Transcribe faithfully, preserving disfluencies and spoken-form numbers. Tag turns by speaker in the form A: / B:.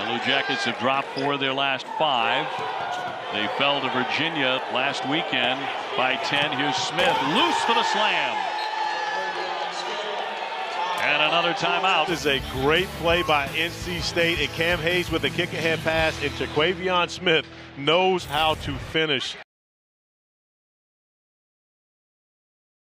A: Blue Jackets have dropped four of their last five. They fell to Virginia last weekend by ten. Here's Smith, loose for the slam. And another timeout.
B: This is a great play by N C State, and Cam Hayes with a kick-ahead pass, and Terquavion Smith knows how to finish.